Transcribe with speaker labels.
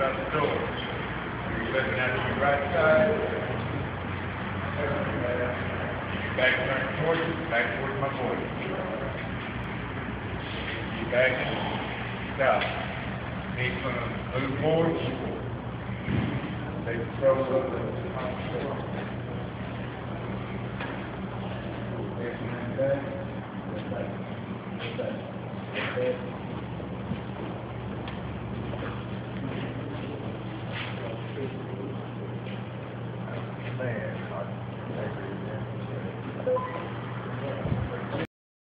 Speaker 1: out the door. You're looking at your right side. Back turn towards you, back towards my boy. You back in, stop. He's going to move forward. Take the throws up and back.